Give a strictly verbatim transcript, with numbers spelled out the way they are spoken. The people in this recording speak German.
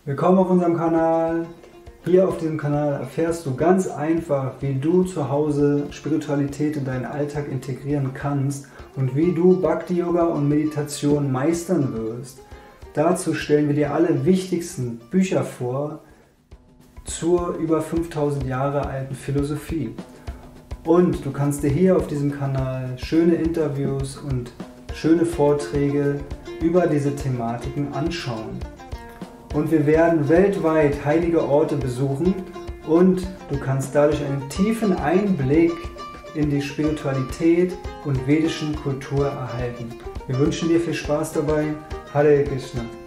Willkommen auf unserem Kanal. Hier auf diesem Kanal erfährst du ganz einfach, wie du zu Hause Spiritualität in deinen Alltag integrieren kannst und wie du Bhakti-Yoga und Meditation meistern wirst. Dazu stellen wir dir alle wichtigsten Bücher vor zur über fünftausend Jahre alten Philosophie. Und du kannst dir hier auf diesem Kanal schöne Interviews und schöne Vorträge über diese Thematiken anschauen. Und wir werden weltweit heilige Orte besuchen und du kannst dadurch einen tiefen Einblick in die Spiritualität und vedischen Kultur erhalten. Wir wünschen dir viel Spaß dabei. Hare Krishna.